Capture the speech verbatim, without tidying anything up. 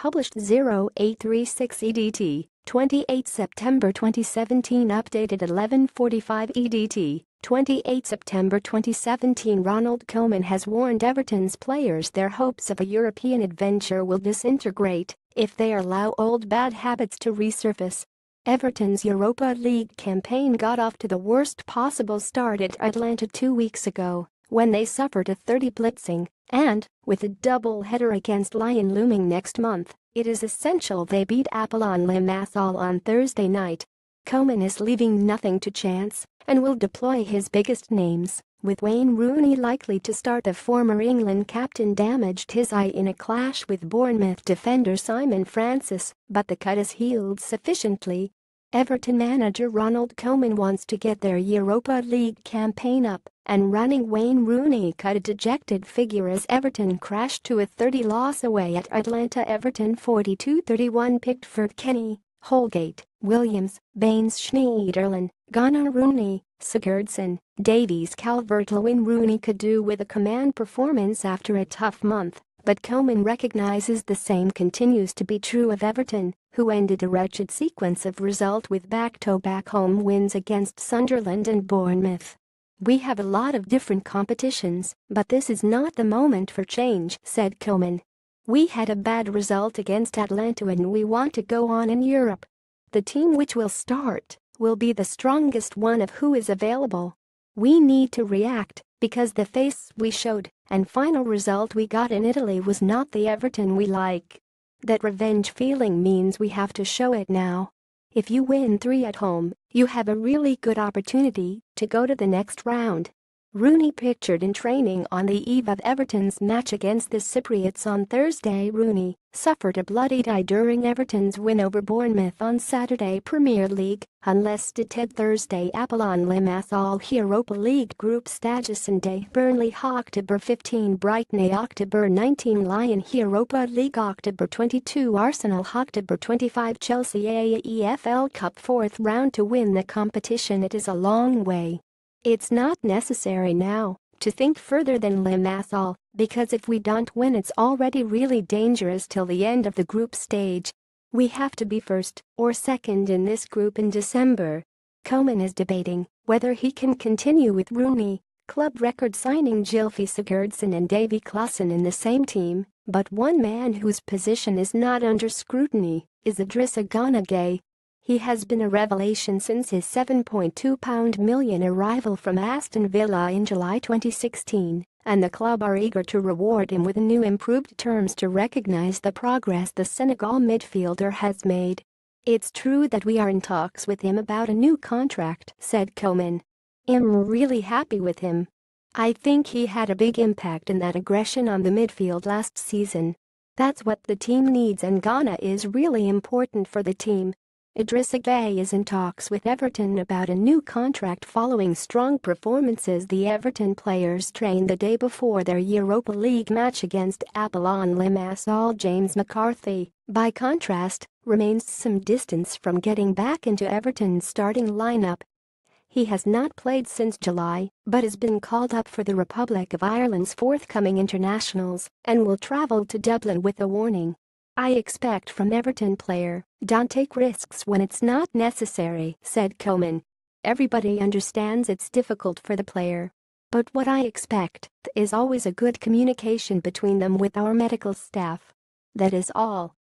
published oh eight thirty-six E D T, twenty-eighth September twenty seventeen, updated eleven forty-five E D T, twenty-eighth September twenty seventeen. Ronald Koeman has warned Everton's players their hopes of a European adventure will disintegrate if they allow old bad habits to resurface. Everton's Europa League campaign got off to the worst possible start at Atalanta two weeks ago, when they suffered a thirty blitzing, and, with a double-header against Lyon looming next month, it is essential they beat Apollon Limassol on Thursday night. Koeman is leaving nothing to chance and will deploy his biggest names, with Wayne Rooney likely to start. The former England captain damaged his eye in a clash with Bournemouth defender Simon Francis, but the cut has healed sufficiently. Everton manager Ronald Koeman wants to get their Europa League campaign up and running. Wayne Rooney cut a dejected figure as Everton crashed to a thirty loss away at Atalanta. Everton forty-two thirty-one. Pickford Kenny, Holgate, Williams, Baines Schneiderlin, Gana Rooney, SIgurdsson, Davies CalvertLewin Rooney could do with a command performance after a tough month, but Koeman recognizes the same continues to be true of Everton, who ended a wretched sequence of result with back-to-back home wins against Sunderland and Bournemouth. "We have a lot of different competitions, but this is not the moment for change," said Koeman. "We had a bad result against Atalanta and we want to go on in Europe. The team which will start will be the strongest one of who is available. We need to react, because the face we showed and final result we got in Italy was not the Everton we like. That revenge feeling means we have to show it now. If you win three at home, you have a really good opportunity to go to the next round." Rooney pictured in training on the eve of Everton's match against the Cypriots on Thursday. Rooney suffered a bloody eye during Everton's win over Bournemouth on Saturday. Premier League, unless dejected. Thursday. Apollon Limassol Europa League Group Stage Sunday. Burnley October fifteen, Brighton October nineteen, Lyon Europa League October twenty-two, Arsenal October twenty-five, Chelsea A E F L Cup fourth round. To win the competition it is a long way. It's not necessary now to think further than Limassol, because if we don't win it's already really dangerous till the end of the group stage. We have to be first or second in this group in December. Koeman is debating whether he can continue with Rooney, club record signing Gylfi Sigurdsson and Davies CalvertLewin in the same team, but one man whose position is not under scrutiny is Idrissa Gana Gueye. He has been a revelation since his seven point two million pound arrival from Aston Villa in July twenty sixteen, and the club are eager to reward him with new improved terms to recognize the progress the Senegal midfielder has made. "It's true that we are in talks with him about a new contract," said Koeman. "I'm really happy with him. I think he had a big impact in that aggression on the midfield last season. That's what the team needs and Ghana is really important for the team." Idrissa Gueye is in talks with Everton about a new contract following strong performances. The Everton players trained the day before their Europa League match against Apollon Limassol. James McCarthy, by contrast, remains some distance from getting back into Everton's starting lineup. He has not played since July, but has been called up for the Republic of Ireland's forthcoming internationals and will travel to Dublin with a warning. "I expect from Everton player, don't take risks when it's not necessary," said Koeman. "Everybody understands it's difficult for the player. But what I expect is always a good communication between them with our medical staff. That is all."